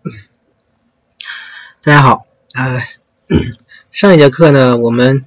大家好，上一节课呢，我们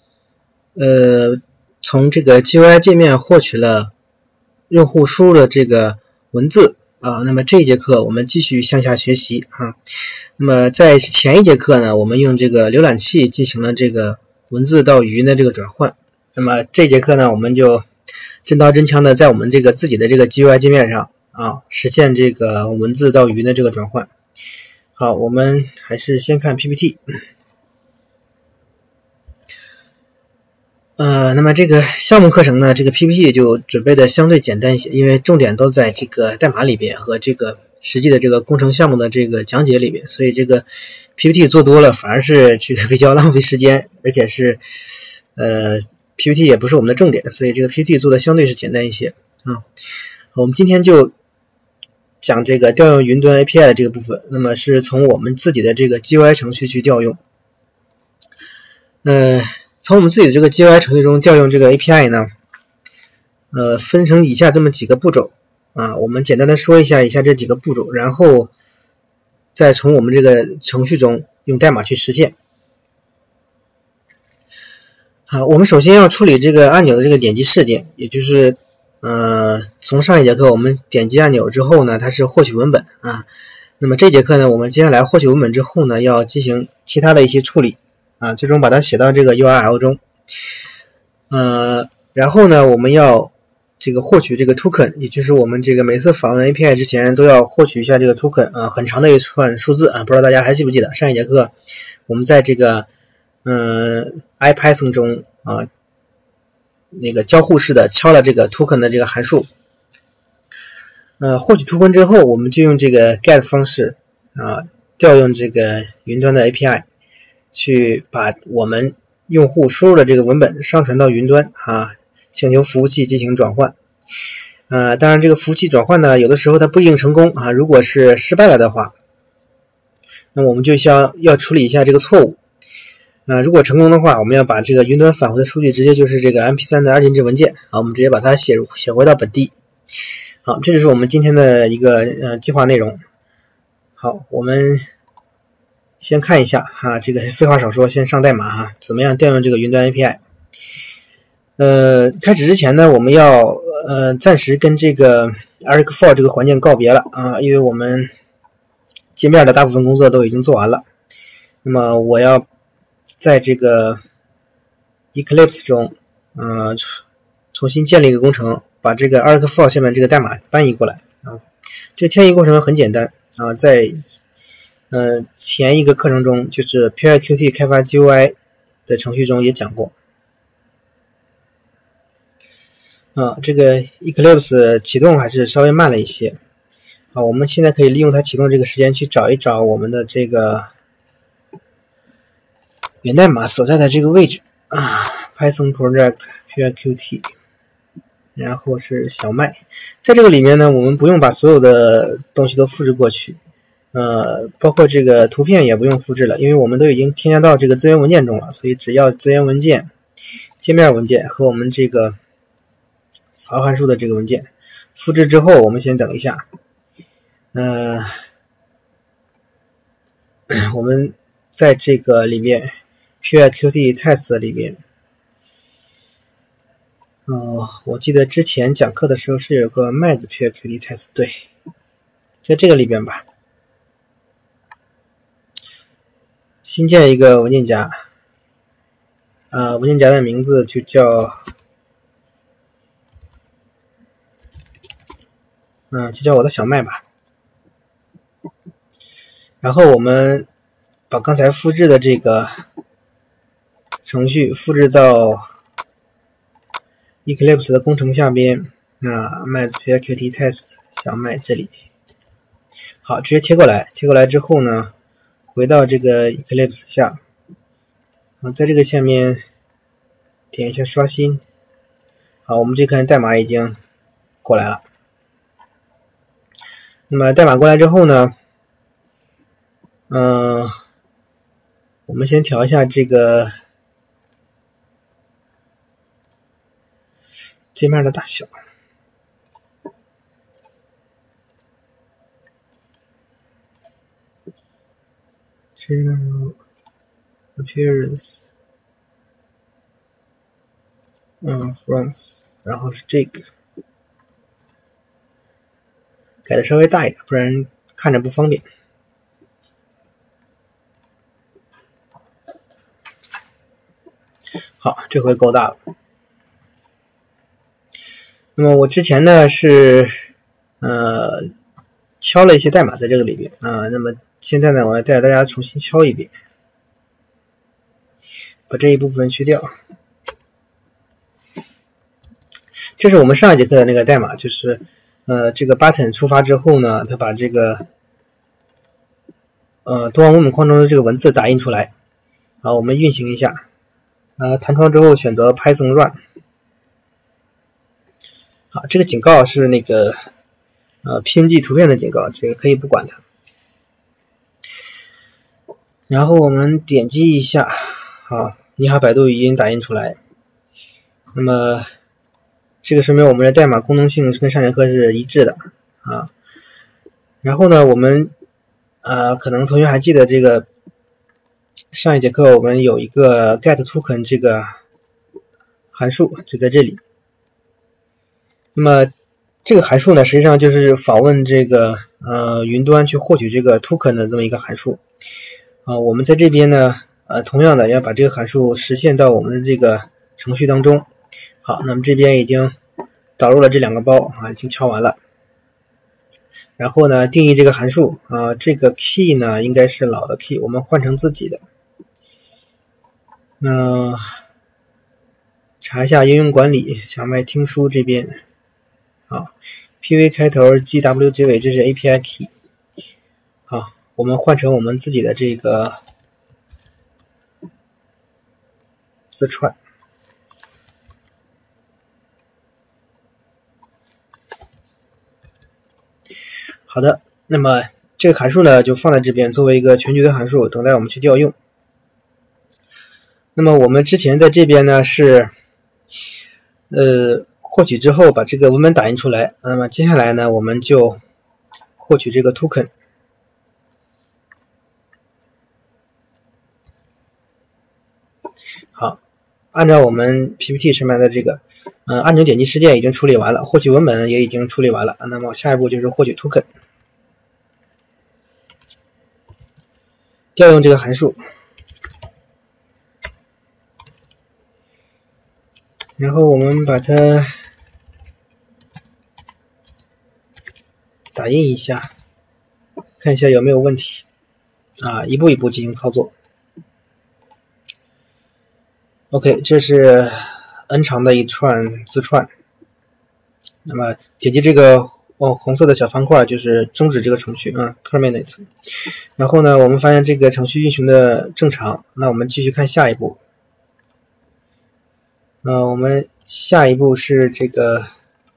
从这个 GUI 界面获取了用户输入的这个文字那么这一节课我们继续向下学习那么在前一节课呢，我们用这个浏览器进行了这个文字到语音的这个转换。那么这节课呢，我们就真刀真枪的在我们这个自己的这个 GUI 界面上实现这个文字到语音的这个转换。好，我们还是先看 PPT。那么这个项目课程呢，这个 PPT 就准备的相对简单一些，因为重点都在这个代码里边和这个实际的这个工程项目的这个讲解里边，所以这个 PPT 做多了反而是这个比较浪费时间，而且是PPT 也不是我们的重点，所以这个 PPT 做的相对是简单一些我们今天就讲这个调用云端 API 的这个部分，那么是从我们自己的这个 GUI 程序去调用。从我们自己的这个 GUI 程序中调用这个 API 呢，分成以下这么几个步骤我们简单的说一下以下这几个步骤，然后再从我们这个程序中用代码去实现。我们首先要处理这个按钮的这个点击事件，也就是从上一节课我们点击按钮之后呢，它是获取文本那么这节课呢，我们接下来获取文本之后呢，要进行其他的一些处理最终把它写到这个 URL 中然后呢，我们要这个获取这个 token， 也就是我们这个每次访问 API 之前都要获取一下这个 token很长的一串数字不知道大家还记不记得上一节课我们在这个IPython 中那个交互式的敲了这个 token 的这个函数获取 token 之后，我们就用这个 get 方式调用这个云端的 API 去把我们用户输入的这个文本上传到云端请求服务器进行转换当然这个服务器转换呢，有的时候它不一定成功如果是失败了的话，那么我们就要处理一下这个错误如果成功的话，我们要把这个云端返回的数据直接就是这个 MP3 的二进制文件我们直接把它写回到本地好，这就是我们今天的一个计划内容。好，我们先看一下这个废话少说，先上代码怎么样调用这个云端 API。开始之前呢，我们要暂时跟这个 Arc4 这个环境告别了因为我们界面的大部分工作都已经做完了。那么我要在这个 Eclipse 中重新建立一个工程，把这个 Arc4 下面这个代码搬移过来这个迁移过程很简单在前一个课程中，就是 PyQt 开发 GUI 的程序中也讲过这个 Eclipse 启动还是稍微慢了一些我们现在可以利用它启动这个时间去找一找我们的这个源代码所在的这个位置Python project PyQt 然后是小麦，在这个里面呢，我们不用把所有的东西都复制过去包括这个图片也不用复制了，因为我们都已经添加到这个资源文件中了，所以只要资源文件、界面文件和我们这个槽函数的这个文件复制之后，我们先等一下我们在这个里面 PyQt test 里面我记得之前讲课的时候是有个麦子 PyQt test 对，在这个里边吧新建一个文件夹文件夹的名字就叫就叫我的小麦吧然后我们把刚才复制的这个程序复制到 Eclipse 的工程下边MyPyQt test 小麦这里好，直接贴过来之后呢，回到这个 Eclipse 下在这个下面点一下刷新好，我们这看代码已经过来了那么代码过来之后呢我们先调一下这个界面的大小 general appearance France， 然后是这个改的稍微大一点，不然看着不方便。好，这回够大了。那么我之前呢是敲了一些代码在这个里边那么现在呢我要带着大家重新敲一遍，把这一部分去掉。这是我们上一节课的那个代码，就是这个 button 触发之后呢，它把这个多行文本框中的这个文字打印出来。好，我们运行一下。弹窗之后选择 Python Run。好，这个警告是那个PNG 图片的警告，这个可以不管它。然后我们点击一下，好，你好百度语音打印出来。那么这个说明我们的代码功能性跟上节课是一致的然后呢，我们可能同学还记得这个上一节课我们有一个 get token 这个函数，就在这里。那么这个函数呢，实际上就是访问这个云端去获取这个 token 的这么一个函数。我们在这边呢同样的要把这个函数实现到我们的这个程序当中。好，那么这边已经导入了这两个包已经敲完了。然后呢，定义这个函数这个 key 呢应该是老的 key， 我们换成自己的。查一下应用管理，小麦听书这边PV 开头 GW 结尾，这是 API key。好，我们换成我们自己的这个自串。好的，那么这个函数呢就放在这边作为一个全局的函数，等待我们去调用。那么我们之前在这边呢是获取之后把这个文本打印出来，那么接下来呢我们就获取这个 token。好，按照我们 PPT 上面的这个按钮点击事件已经处理完了，获取文本也已经处理完了，那么下一步就是获取 token。调用这个函数，然后我们把它打印一下，看一下有没有问题一步一步进行操作。OK， 这是 n 长的一串字串。那么点击这个红色的小方块就是终止这个程序terminate。然后呢，我们发现这个程序运行的正常，那我们继续看下一步。我们下一步是这个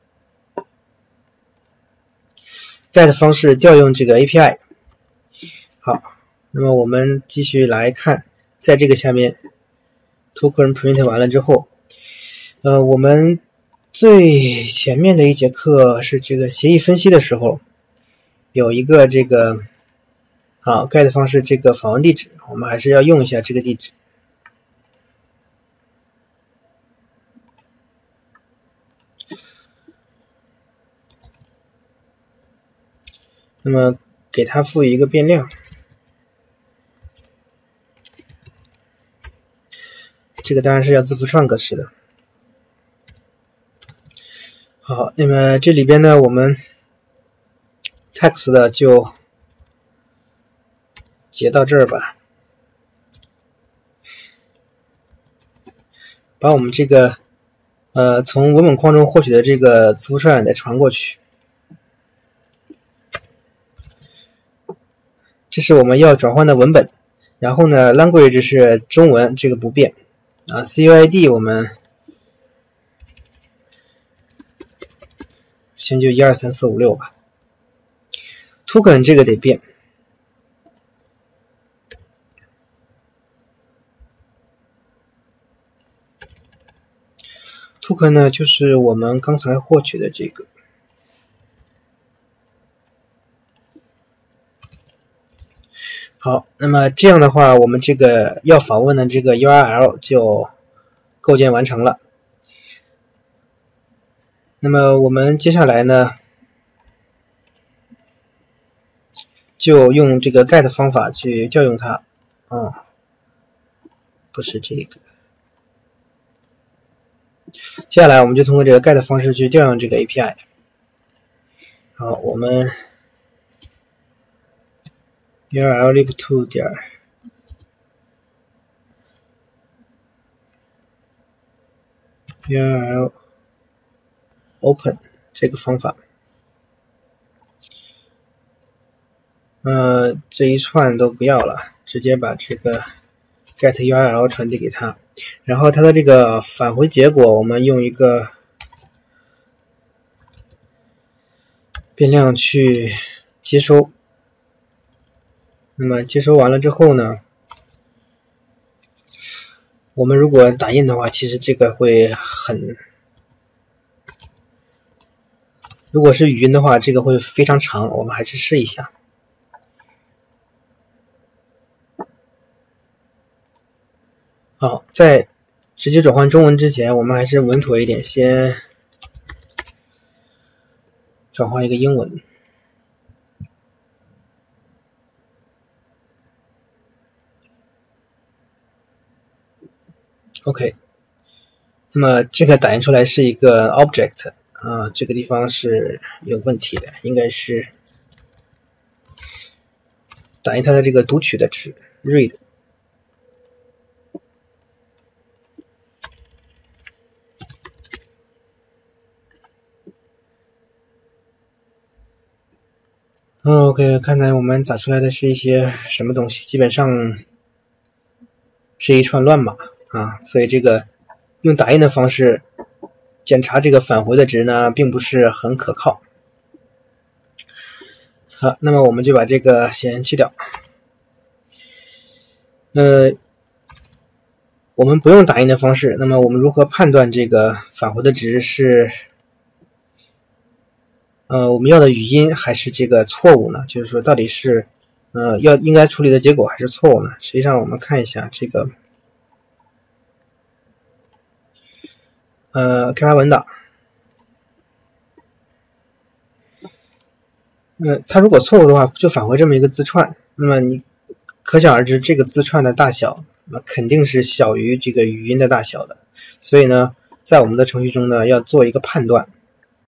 get 方式调用这个 API。好，那么我们继续来看，在这个下面 token print 完了之后，我们最前面的一节课是这个协议分析的时候，有一个这个get 方式这个访问地址，我们还是要用一下这个地址。那么给它赋予一个变量，这个当然是要字符串格式的。好，那么这里边呢，我们 text 的就截到这儿吧，把我们这个从文本框中获取的这个字符串再传过去。这是我们要转换的文本，然后呢 language 是中文，这个不变CUID 我们先就1 2 3 4 5 6吧。token 这个得变，token 呢就是我们刚才获取的这个。 好，那么这样的话，我们这个要访问的这个 URL 就构建完成了。那么我们接下来呢，就用这个 get 方法去调用它。不是这个。接下来我们就通过这个 get 方式去调用这个 API。好，我们 URL lib2 点 URL open 这个方法。这一串都不要了，直接把这个 get URL 传递给它。然后它的这个返回结果，我们用一个变量去接收。那么接收完了之后呢，我们如果打印的话，其实这个会如果是语音的话，这个会非常长，我们还是试一下。好，在直接转换中文之前，我们还是稳妥一点，先转换一个英文。OK， 那么这个打印出来是一个 object 这个地方是有问题的，应该是打印它的这个读取的值 read。OK， 看来我们打出来的是一些什么东西，基本上是一串乱码所以这个用打印的方式检查这个返回的值呢，并不是很可靠。好，那么我们就把这个先去掉。我们不用打印的方式，那么我们如何判断这个返回的值是我们要的语音还是这个错误呢？就是说到底是应该处理的结果还是错误呢？实际上我们看一下这个开发文档，它如果错误的话，就返回这么一个字串，那么你可想而知这个字串的大小肯定是小于这个语音的大小的，所以呢，在我们的程序中呢，要做一个判断。